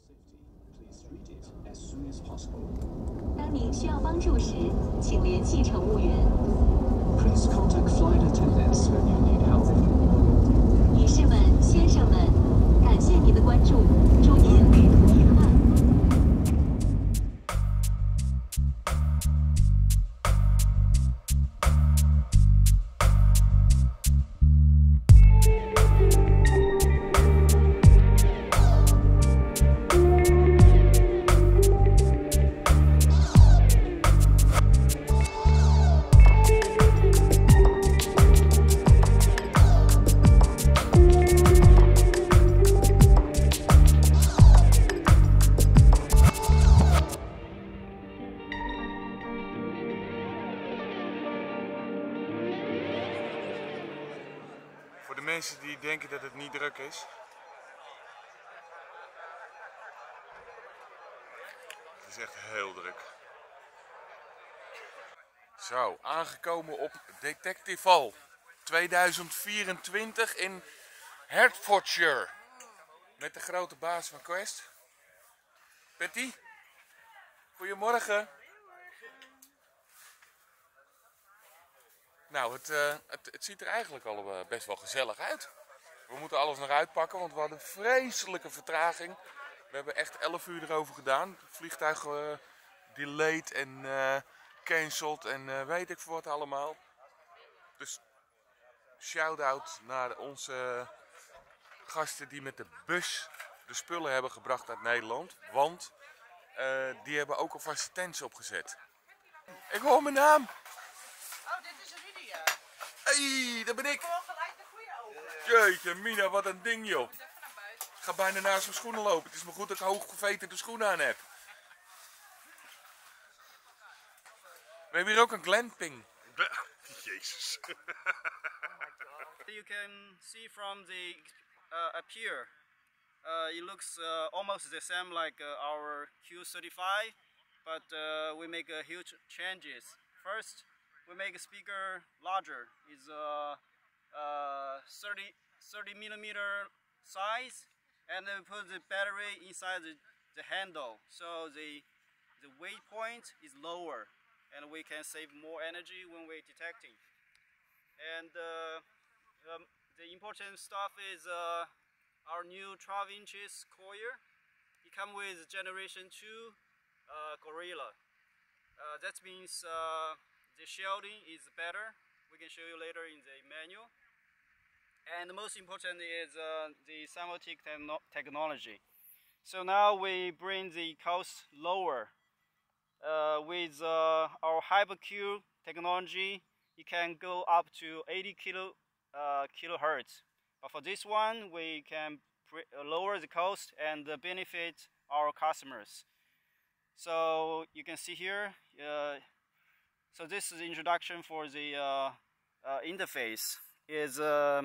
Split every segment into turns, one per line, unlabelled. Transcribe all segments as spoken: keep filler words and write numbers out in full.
当您需要帮助时，请联系乘务员。
Please contact flight attendants when you need help.
女士们、先生们，感谢您的关注，祝您旅途愉快。
Voor de mensen die denken dat het niet druk is. Het is echt heel druk. Zo, aangekomen op Detective Hall tweeduizend vierentwintig in Hertfordshire. Met de grote baas van Quest. Patty, goedemorgen. Nou, het, uh, het, het ziet er eigenlijk al uh, best wel gezellig uit. We moeten alles nog uitpakken, want we hadden vreselijke vertraging. We hebben echt elf uur erover gedaan. Het vliegtuig uh, delayed en uh, cancelled en uh, weet ik voor wat allemaal. Dus shout-out naar onze gasten die met de bus de spullen hebben gebracht uit Nederland. Want uh, die hebben ook alvast tents opgezet. Ik hoor mijn naam!
Oh, dit is Lydia.
Hé, hey, dat ben ik!
Gewoon gelijk de goede open.
Jeetje, Mina, wat een ding joh!
Even naar buiten.
Ik ga bijna naast mijn schoenen lopen. Het is maar goed dat ik hooggeveterde schoenen aan heb. We hebben hier ook een glamping. Jezus.
You can see from the uh, up here, uh, it looks uh, almost the same like uh, our Q thirty-five, but uh, we make uh, huge changes. First, we make a speaker larger. It's uh, uh, thirty, thirty millimeter size, and then we put the battery inside the, the handle, so the the weight point is lower, and we can save more energy when we're detecting. And uh, um, the important stuff is uh, our new twelve inches coil. It comes with generation two uh, Gorilla. Uh, that means uh, the shielding is better. We can show you later in the manual. And the most important is uh, the Simotic techno technology. So now we bring the cost lower. Uh, with uh, our HyperQ technology, it can go up to eighty kilo, uh, kilohertz. But for this one, we can lower the cost and uh, benefit our customers. So you can see here, uh, so this is the introduction for the uh, uh, interface. Is uh,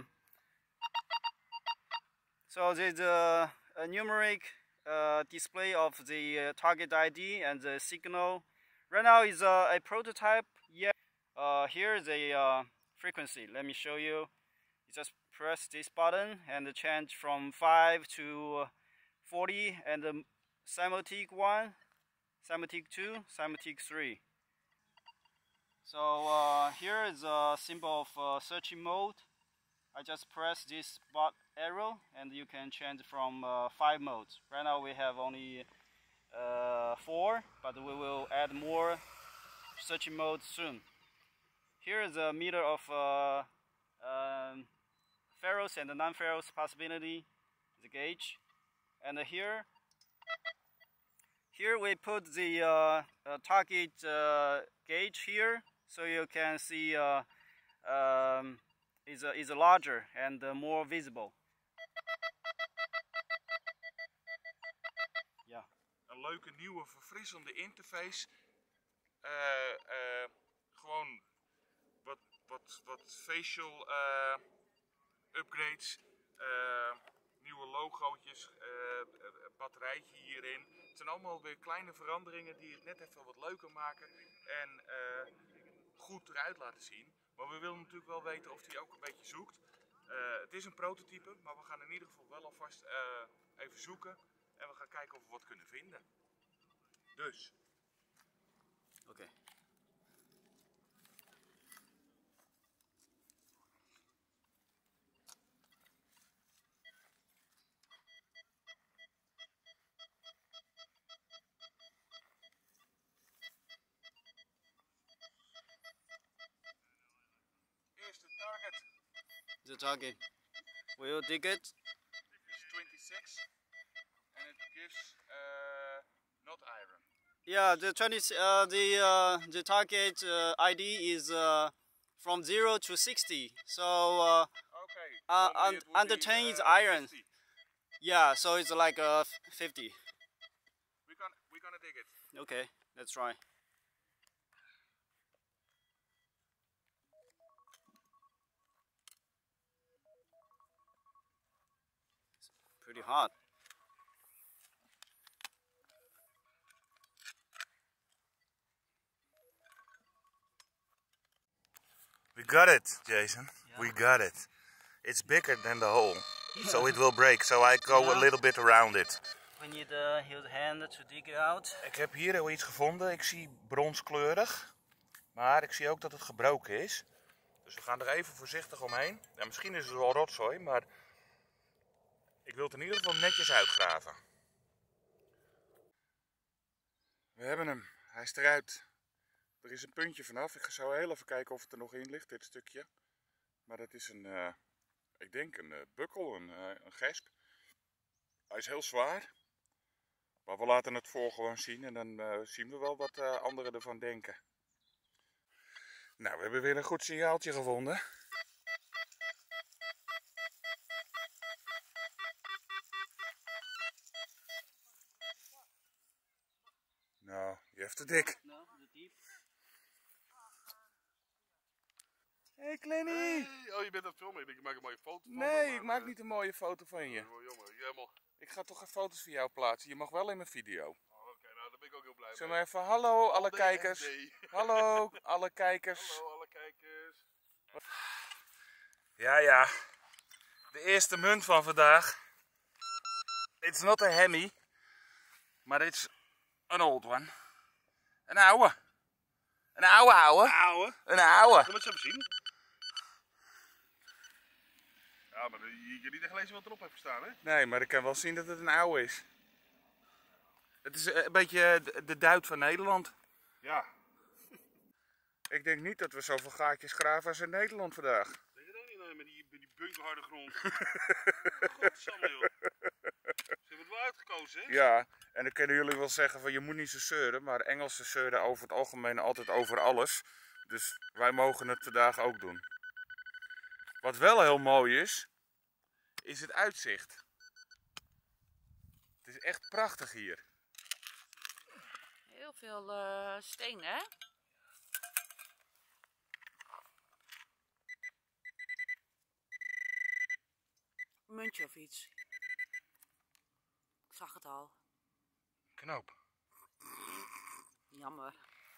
so there's a, a numeric uh, display of the uh, target I D and the signal. Right now is uh, a prototype. Yeah. Uh, here is a uh, frequency. Let me show you. You just press this button and change from five to forty, and the Simotic one, Simotic two, Simotic three. So uh, here is a symbol of uh, searching mode. I just press this bot arrow and you can change from uh, five modes. Right now we have only uh, four, but we will add more searching modes soon. Here is a meter of uh, um, ferrous and non-ferrous possibility, the gauge. And here, here we put the uh, uh, target uh, gauge here, so you can see uh, um, is is larger and uh, more visible. Ja.
Een leuke nieuwe verfrissende interface. Uh, uh, gewoon wat, wat, wat facial uh, upgrades. Uh, nieuwe logootjes, uh, batterijtje hierin. Het zijn allemaal weer kleine veranderingen die het net even wat leuker maken en uh, goed eruit laten zien. Maar we willen natuurlijk wel weten of die ook een beetje zoekt. Uh, het is een prototype, maar we gaan in ieder geval wel alvast uh, even zoeken. En we gaan kijken of we wat kunnen vinden. Dus.
Oké. Okay.
Eerste target.
The target. Will you dig it?
It's twenty-six. And it gives uh, not iron.
Yeah, the twenty. Uh, the uh, the target uh, I D is uh, from zero to sixty. So uh,
Okay.
uh,
normally
un
it would
under
be,
ten is
uh,
iron.
fifty.
Yeah, so it's like uh, fifty.
We're gonna, we're gonna dig it.
Okay, let's try. It's pretty hard.
We got it, Jason. Yeah. We got it. It's bigger than the hole, yeah. So it will break. So I go yeah. a little bit around it.
We need uh, his hand to dig it out.
Ik heb hier al iets gevonden. Ik zie bronskleurig, maar ik zie ook dat het gebroken is. Dus we gaan er even voorzichtig omheen. Ja, misschien is het wel rotzooi, maar ik wil het in ieder geval netjes uitgraven. We hebben hem. Hij is eruit. Er is een puntje vanaf. Ik ga zo heel even kijken of het er nog in ligt, dit stukje. Maar dat is een, uh, ik denk een uh, bukkel, een, uh, een gesp. Hij is heel zwaar. Maar we laten het voor gewoon zien en dan uh, zien we wel wat uh, anderen ervan denken. Nou, we hebben weer een goed signaaltje gevonden. Nou, je hebt het dik. Hey Clenny!
Hey. Oh, je bent aan het filmen. Ik denk, ik maak een mooie foto van
Nee,
me,
ik maak niet een mooie foto van je.
Oh, jammer. Helemaal...
Ik ga toch foto's van jou plaatsen. Je mag wel in mijn video.
Oh, oké, okay, nou daar ben ik ook heel blij mee.
Zeg maar even hallo alle
nee,
kijkers.
nee.
Hallo alle kijkers.
Hallo alle kijkers.
Ja, ja. De eerste munt van vandaag. It's not a Hemi. Maar it's an old one. Een oude. Een oude ouwe.
Ouwe.
Een oude.
Kom eens even zien. Ja, maar je kan niet echt lezen wat erop heeft gestaan, hè?
Nee, maar ik kan wel zien dat het een oude is. Het is een beetje de duit van Nederland.
Ja.
Ik denk niet dat we zoveel gaatjes graven als in Nederland vandaag.
Denk je dat niet, nee, met die, met die bunkerharde grond. Godsamme, joh. Ze hebben het wel uitgekozen, hè?
Ja, en dan kunnen jullie wel zeggen van je moet niet zo zeuren, maar Engelsen zeuren over het algemeen altijd over alles. Dus wij mogen het vandaag ook doen. Wat wel heel mooi is, is het uitzicht. Het is echt prachtig hier.
Heel veel uh, steen, hè? Een muntje of iets. Ik zag het al.
Knoop.
Jammer.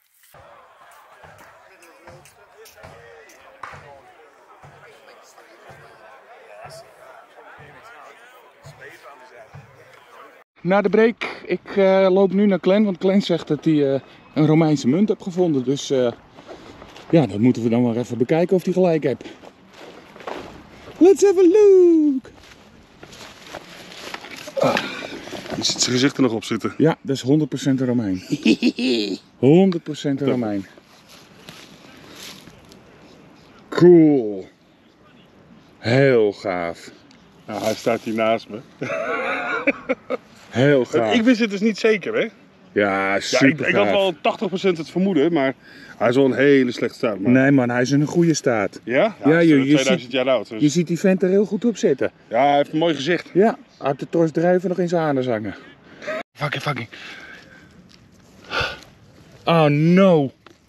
Na de break, ik uh, loop nu naar Glenn, want Glenn zegt dat hij uh, een Romeinse munt heeft gevonden. Dus uh, ja, dat moeten we dan maar even bekijken of hij gelijk heeft. Let's have a look!
Ah, je ziet zijn gezicht er nog op zitten.
Ja, dat is honderd procent een Romein. honderd procent een Romein. Cool. Heel gaaf.
Nou, hij staat hier naast me.
Heel gaaf.
Ik wist het dus niet zeker, hè?
Ja, super
ja, ik, ik had wel tachtig procent het vermoeden, maar hij is wel een hele slechte staat. Man.
Nee man, hij is in een goede staat.
Ja?
Ja,
ja
je, je,
tweeduizend
ziet,
jaar oud. Dus.
Je ziet die vent er heel goed op zitten.
Ja, hij heeft een mooi gezicht.
Ja, had de Tors Druiven nog in zijn haren zangen. Fucking, fucking. Oh no.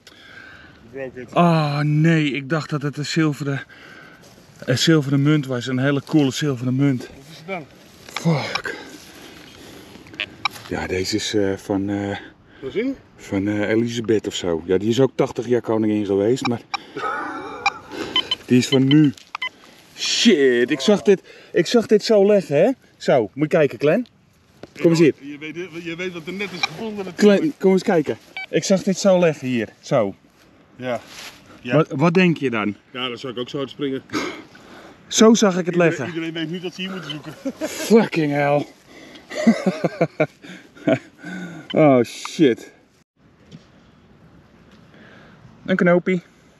Oh nee, ik dacht dat het een zilveren, een zilveren munt was. Een hele coole zilveren munt.
Wat is het dan?
Fuck. Ja, deze is uh, van, uh,
zien?
van uh, Elisabeth of zo. Ja, die is ook tachtig jaar koningin geweest, maar die is van nu. Shit, ik zag dit, ik zag dit zo leggen, hè? Zo, moet je kijken, Glenn. Kom eens hier.
Je weet, je weet wat er net is gevonden.
Klein, kom eens kijken. Ik zag dit zo leggen hier. Zo.
Ja. Ja.
Wat, wat denk je dan?
Ja, dan zou ik ook zo hard springen.
Zo zag ik het leggen.
Iedereen, iedereen weet nu dat ze hier moeten zoeken.
Fucking hell. Oh shit. Een knoopie.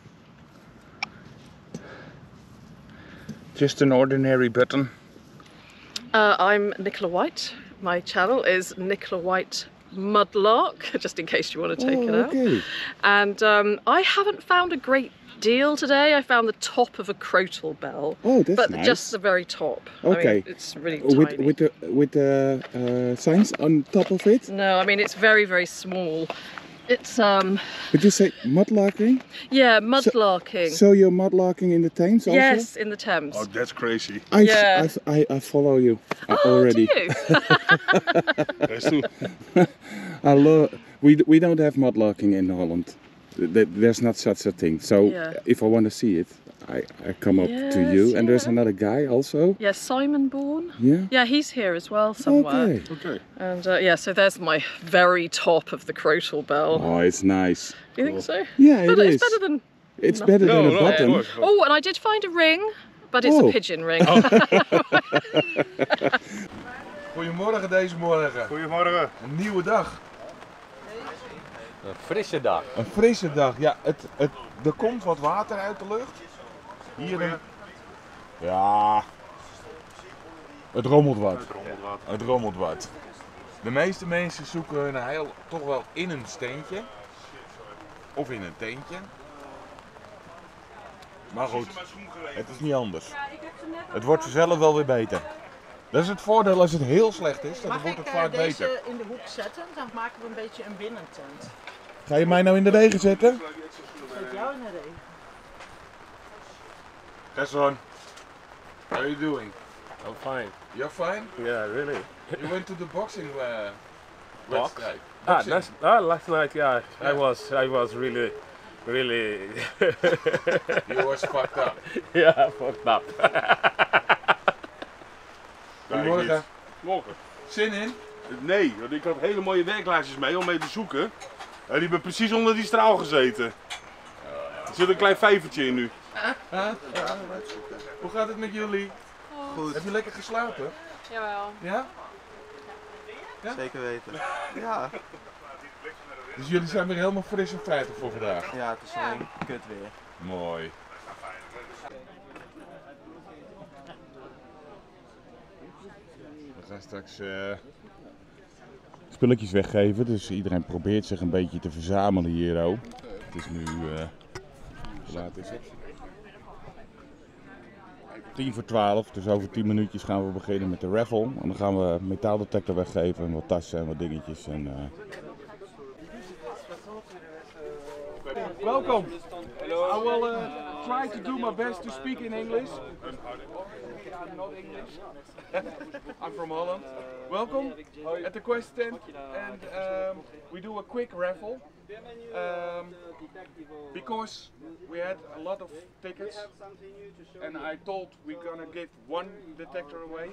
Just an ordinary button.
Uh, I'm Nicola White. My channel is Nicola White Mudlark, just in case you want to take
Oh,
it out.
okay.
And um, I haven't found a great deal today. I found the top of a crotal bell.
Oh, that's
but
nice.
just the very top. I
Okay.
mean, it's really tiny.
With with the with the uh, signs on top of it.
No, I mean it's very very small. It's um
But you say mudlarking?
yeah mudlarking.
So you're mudlarking in the Thames also?
Yes, in the Thames.
Oh, that's crazy.
I,
Yeah.
I, I, I follow you uh,
Oh,
already.
do you?
Best toe.
I love. We we don't have mudlarking in Holland. Th- There's not such a thing. So
Yeah.
if I want to see it, I, I come up to
Yes,
you. And there's
yeah.
another guy also.
Yeah, Simon Bourne.
Yeah.
Yeah, he's here as well somewhere.
Okay.
Okay.
And uh, yeah, so there's my very top of the crotal bell.
Oh, it's nice.
You think so?
Yeah, it
Better-
is.
It's better than.
It's
nothing.
better than
No,
a
no,
button.
of course.
Oh, and I did find a ring, but it's
Oh.
a pigeon ring.
Goedemorgen deze morgen.
Goedemorgen.
Een nieuwe dag.
Een frisse dag.
Een frisse dag. Ja, het, het, er komt wat water uit de lucht. Hier in... Ja. Het rommelt wat.
Het rommelt wat.
Het rommelt wat. De meeste mensen zoeken hun heil toch wel in een steentje. Of in een teentje. Maar goed, het is niet anders. Het wordt vanzelf wel weer beter. Dat is het voordeel als het heel slecht is, dan
Mag
wordt
ik
het
eh,
vaak
deze
beter.
in de hoek zetten? Dan maken we een beetje een binnentent.
Ga je mij nou in de regen zetten?
Zet jou in de regen.
Gasson, how are you doing?
I'm fine.
You're fine?
Yeah, really.
You went to the boxing uh,
Box?
wedstrijd.
Ah,
Boxing.
last, ah, last night, yeah,
Yeah.
I was, I was really, really,
You was fucked up.
yeah, fucked up.
Goedemorgen.
Morgen.
Zin in?
Nee, want ik had hele mooie werklaartjes mee om mee te zoeken. En die hebben precies onder die straal gezeten. Er zit een klein vijvertje in nu.
Huh? Hoe gaat het met jullie?
Goed.
Heb je lekker geslapen?
Jawel.
Ja?
Zeker weten. Ja,
Dus jullie zijn weer helemaal fris en fruitig voor vandaag?
ja, het is alleen kut weer.
Mooi. We gaan straks uh, spulletjes weggeven, dus iedereen probeert zich een beetje te verzamelen hier ook. Het is nu, uh, hoe laat is het? tien voor twaalf, dus over tien minuutjes gaan we beginnen met de raffle. En dan gaan we een metaaldetector weggeven en wat tassen en wat dingetjes. En, uh... Welcome. I will uh, try to do my best to speak in English. I'm not English. I'm from Holland. Welcome at the Quest tent, and um, we do a quick raffle. Um, because we had a lot of tickets, and I told we're gonna give one detector away.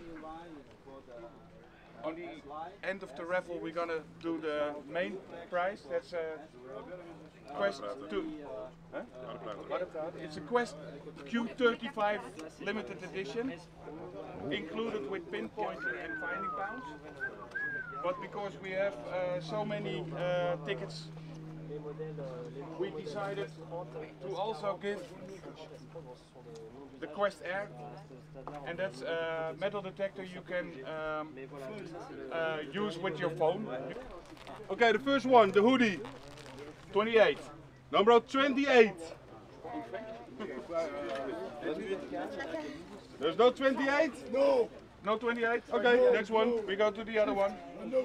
On the end of the raffle, we're gonna do the main prize. That's a Quest two. Huh? It's a Quest Q thirty-five limited edition, included with pinpointer and finding pounds. But because we have uh, so many uh, tickets, we decided to also give the Quest Air, and that's a metal detector you can um, uh, use with your phone.
Okay, the first one, the hoodie.
twenty-eight.
Number twenty-eight. There's no twenty-eight?
No. No twenty-eight? Okay, next one. We go to the other one.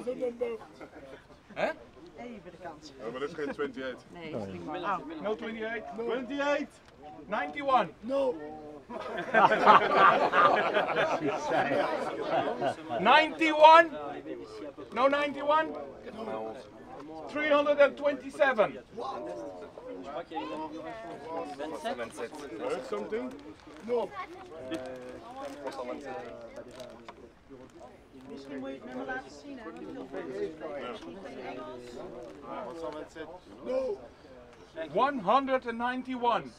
Huh?
Even de kans.
Oh, maar dat is geen twenty-eight.
Nee, dat is niet waar. Oh.
No twenty-eight?
twenty-eight.
ninety-one. No. ninety-one? No ninety-one? three hundred twenty-seven.
Heard something?
Misschien moet je het nummer laten zien, hè?
one ninety-one.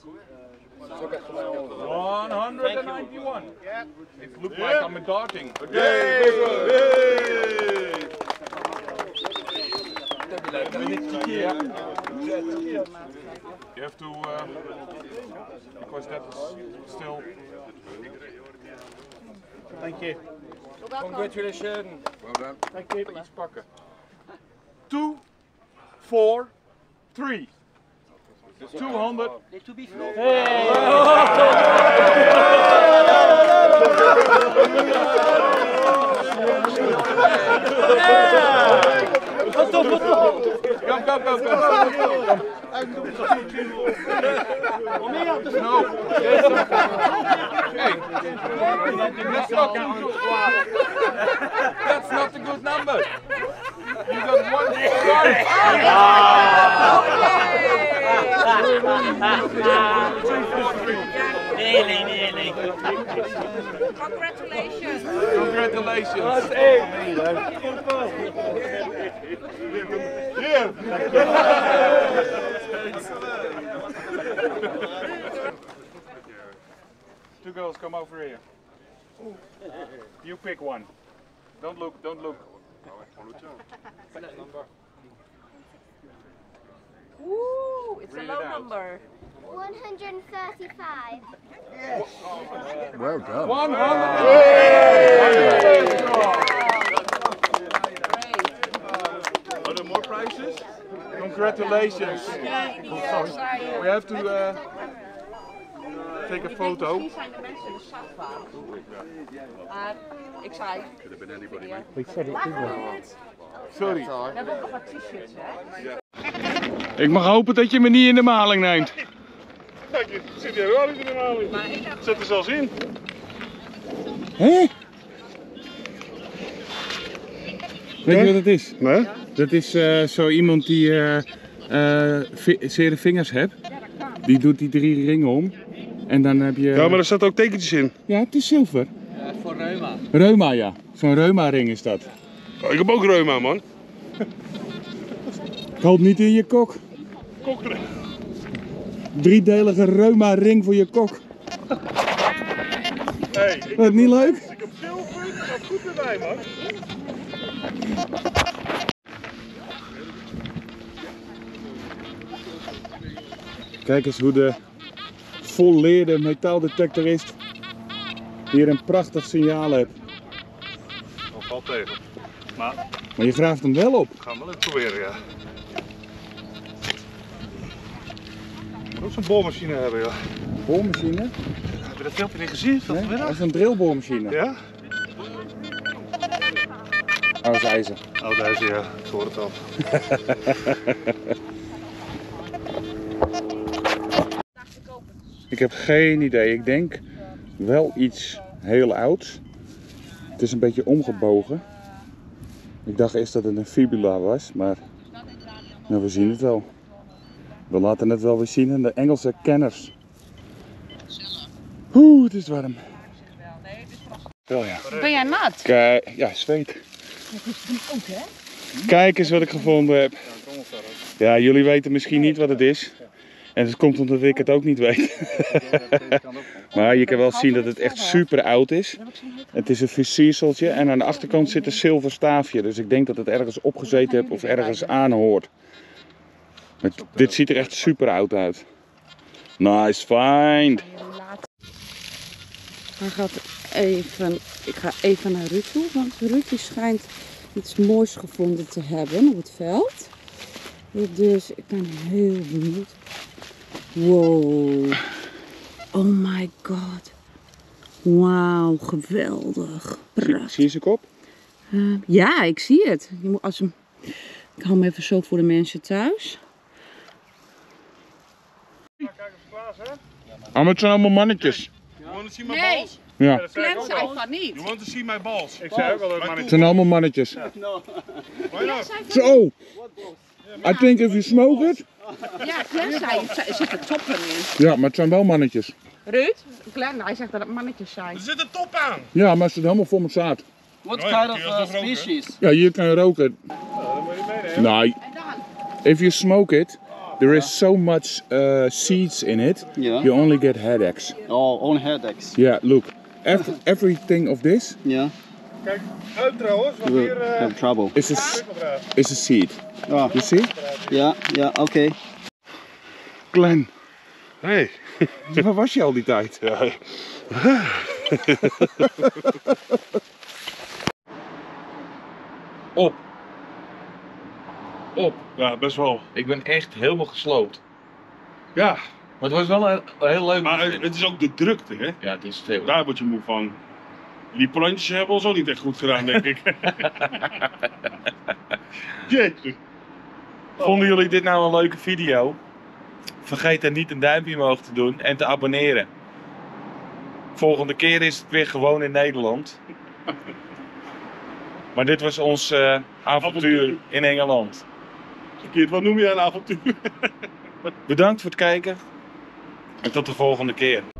one ninety-one. It looks like I'm darting. Okay. You have to, uh, because that is still.
Thank you.
Congratulations.
Well done.
Thank you.
Iets pakken. Two, four, three. Two hundred. Kom, kom, kom, kom. No. Hey. That's not a good. That's not a good number. You got one.
Nearly, nearly.
Congratulations. Congratulations. Yeah. Two girls, come over here. You pick one. Don't look, don't look.
Ooh, it's
Read
a
it
low
out.
number.
one hundred thirty-five.
Well done.
One hundred. Are there more prizes? Congratulations. We have to uh, take a photo.
Misschien zijn de mensen in de stadvaart. Maar ik zei.
Sorry.
We hebben ook nog wat t-shirts, hè?
Ik mag hopen dat je me niet in de maling neemt. Kijk, je zit hier wel in de maling. Zet er zelfs in. Hé? Weet je wat het is? Nee? Dat is uh, zo iemand die uh, uh, zere vingers heeft. Die doet die drie ringen om. En dan heb je... Ja, maar er staat ook tekentjes in. Ja, het is zilver.
Ja, voor reuma.
Reuma, ja. Zo'n reuma ring is dat.
Oh, ik heb ook reuma, man.
Ik hoop niet in je kok.
Kokeren.
Driedelige reuma ring voor je kok.
Hey, ik
Wat, niet leuk?
Ik heb zilver, dat gaat goed erbij, man.
Kijk eens hoe de volleerde metaaldetectorist hier een prachtig signaal heeft.
Dat valt tegen. Maar
Maar je graaft hem wel op.
we gaan wel even proberen, ja. Ik moet ook zo'n boormachine hebben, ja.
Boormachine?
Heb je dat filmpje niet gezien?
Nee, dat is een drillboormachine.
Ja?
Oh, dat is ijzer.
Oh, deze, ja. Ik hoor het al.
Ik heb geen idee. Ik denk wel iets heel ouds. Het is een beetje omgebogen. Ik dacht eerst dat het een fibula was, maar nou, we zien het wel. We laten het wel weer zien aan de Engelse kenners. Oeh, het is warm. Wel ja.
Ben jij nat?
Kijk, ja, zweet.
Dat is die ook, hè?
Kijk eens wat ik gevonden heb. Ja, jullie weten misschien niet wat het is. En het komt omdat ik het ook niet weet. Maar je kan wel zien dat het echt super oud is. Het is een versierseltje en aan de achterkant zit een zilver staafje. Dus ik denk dat het ergens opgezeten heeft of ergens aan hoort. Maar dit ziet er echt super oud uit. Nice find.
Hij gaat even, ik ga even naar Ruud toe, want Ruud die schijnt iets moois gevonden te hebben op het veld. Dus ik ben heel benieuwd. Wow. Oh my god. Wauw, geweldig. Prachtig.
Zie je zijn kop?
Uh, ja, ik zie het. Je moet als hem... Ik hou hem even zo voor de mensen thuis.
Ah, maar het zijn allemaal mannetjes.
You want to see my
Nee.
balls?
Ja.
Glenn zei van niet.
You want to see my balls?
Ik zei ook al dat mannetjes. Het zijn allemaal mannetjes.
Why not?
Zo! I think if you smoke it.
Ja, Glenn zei, er zitten toppen in.
Ja, maar het zijn wel mannetjes.
Ruud, Glenn, hij zegt dat het mannetjes zijn.
Er zit een top aan.
Ja, maar het zit helemaal vol met zaad.
What
Oh ja,
kind
kun
of
je
uh,
alsnog roken?
species?
Ja, hier kan je roken. Nou, if you smoke it, there is so much uh, seeds in it,
Yeah.
you only get headaches.
Oh, only headaches.
Yeah, look, every, everything of this
Yeah.
Kijk, uit trouwens, want
You
hier
will
uh,
have trouble.
is a, s- is a seed.
Oh.
You see?
Yeah, yeah, okay.
Glenn,
Hey.
waar was je al die tijd?
Ja.
Op. Op.
Ja, best wel.
Ik ben echt helemaal gesloopt.
Ja.
Maar het was wel een, een heel leuk
Maar
weekend.
het is ook de drukte, hè?
Ja, het is veel.
Daar word je moe van. Die plantjes hebben ons ook niet echt goed gedaan, denk ik. Jezus.
Vonden jullie dit nou een leuke video? Vergeet dan niet een duimpje omhoog te doen en te abonneren. Volgende keer is het weer gewoon in Nederland. Maar dit was ons uh, avontuur in Engeland.
Verkeerd, wat noem je een avontuur?
Bedankt voor het kijken en tot de volgende keer.